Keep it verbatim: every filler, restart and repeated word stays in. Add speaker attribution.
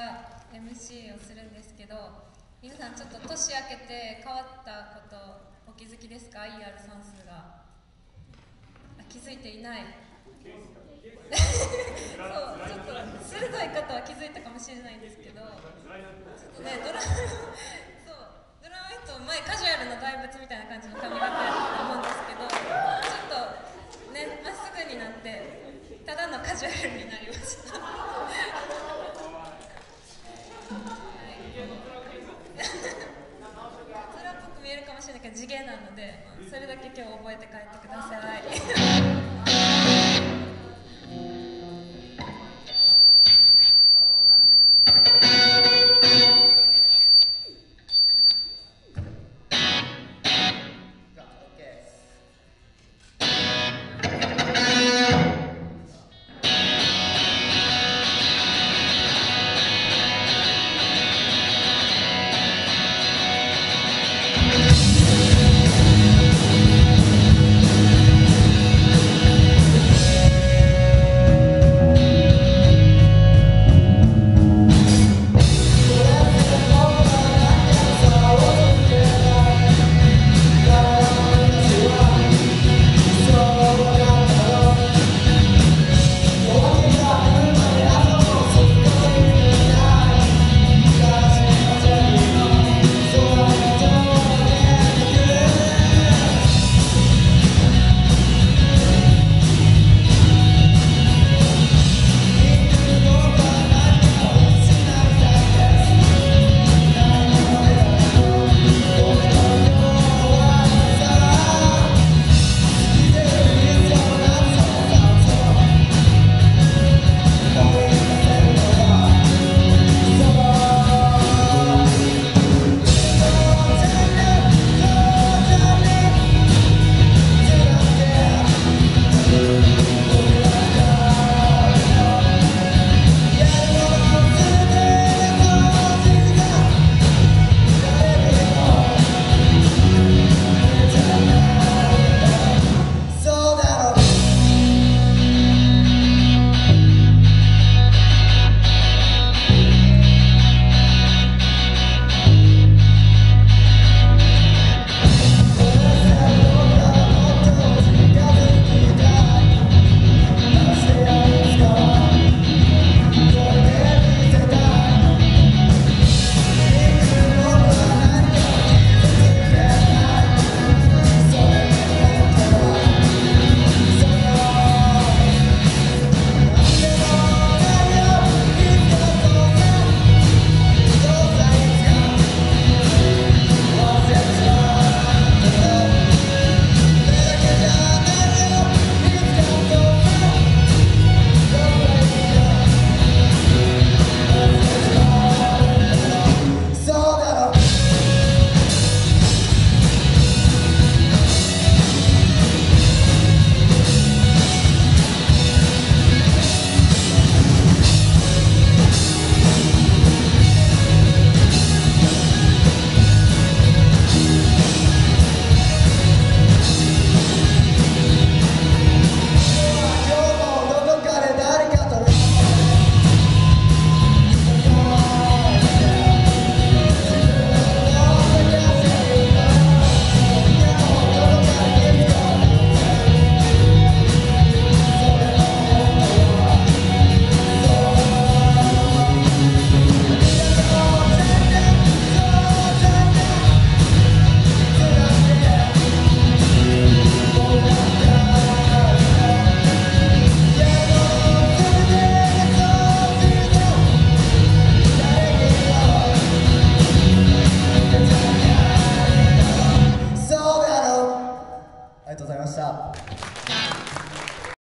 Speaker 1: が エムシー をするんですけど、皆さんちょっと年明けて変わったことお気づきですか？ イーアール 算数が。あ、気づいていない。そう、ちょっと鋭い方は気づいたかもしれないんですけど、ちょっとね、ドラそうドラマイト前カジュアルな大仏みたいな感じの髪型やったと思うんですけど、ちょっとね、まっすぐになってただのカジュアルになりました。それっぽく見えるかもしれないけど地毛なので、まあ、それだけ今日覚えて帰ってください。